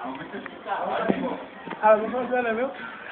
Ah, não funciona, viu?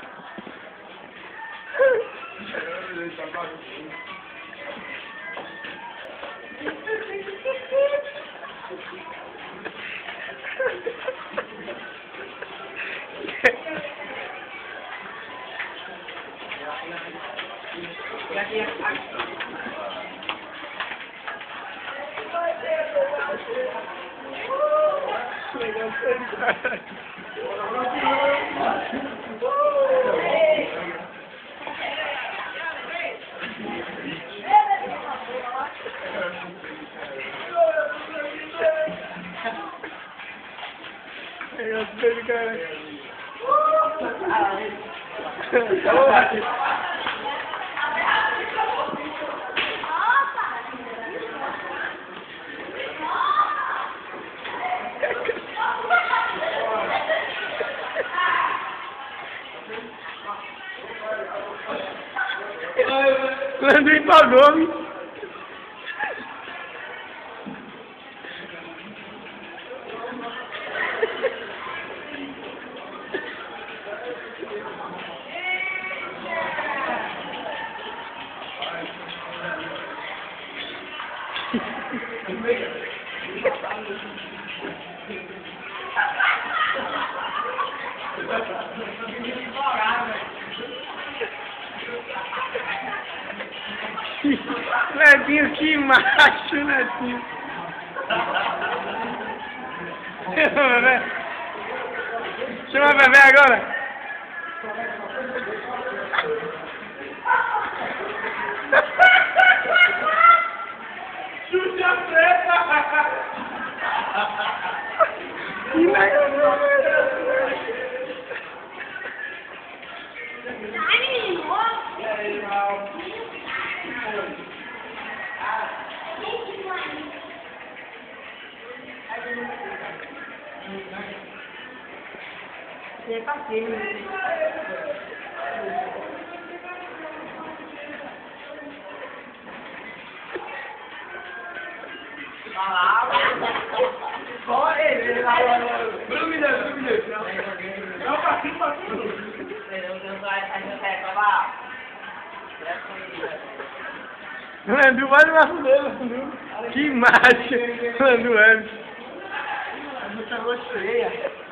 Eu gostei do cara. Landú empolgou-me. Netinho, que macho, Netinho. Chama a vevé agora. Xuxa preta. Que legal. É fácil. Só ele lá. Não, passinho. Landú, vai no braço dele, Landú. Que macho. Landú é. Muita luz cheia.